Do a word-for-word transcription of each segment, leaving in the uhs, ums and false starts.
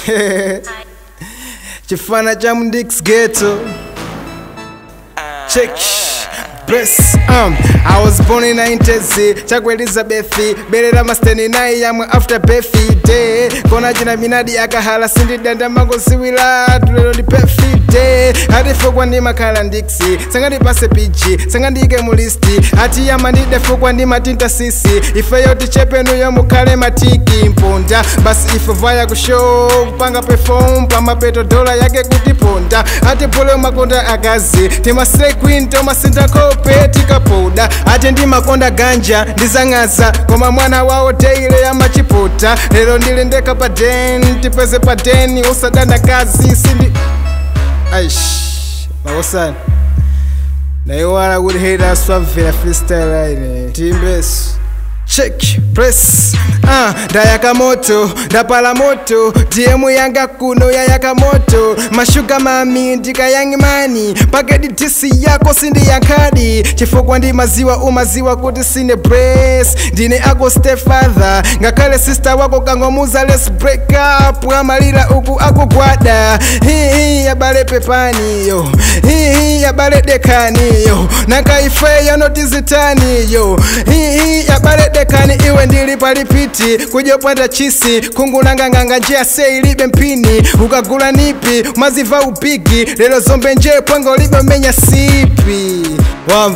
Chifana cha Mdix Ghetto. Check. Bless, um, I was born in nineties, Chakwe Elizabeth, Berera Masteni nai yamwe after birthday. Kona jina minadi akahala sindi danda mango siwila, tulelo di birthday. Hadi fokwa ndi makala ndiksi, sangandi pase pichi, sangandi ike mulisti. Hati ya manide fokwa ndi matinta sisi, ife yoti chepe nuyo mukale matiki mponda. Basi ife vaya kushow, panga perform, pama peto dola yake kutiponda. Hati pole makonda agazi, tima slay queen, toma sinta kope, tika poda. Hati ndi makonda ganja, ndizangaza, koma mwana wao teile ya machipota. Lelo ndilindeka pa den, tipeze pa deni, usadana kazi, sindi. Aish, mawosani. Na iwala would hate us for a freestyle right. Team best. Check, press, ah, uh, da yakamoto, da palamoto, D M yanga kuno ya yakamoto, mashuga mami ndika yangi mani, pagedi tisi yako sindi yankadi, chifukwa ndi maziwa umaziwa kuti sine brace, ndine ako stepfather, ngakale sister wako kangomuza let's break up, amalira uku ako gwada, hii hii ya bale pepani yo, hii hii ya bale dekani yo, nakaife ya notizitani yo, hii hii ya bale dekani iwe ndili palipiti kujopanda chisi kungulanga nganga njia se ilibe mpini ukagula nipi maziva upigi lelo zombe nje pwengo libe menya sipi wamf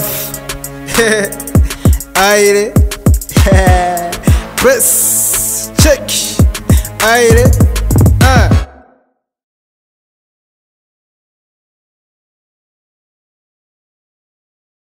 aire press check aire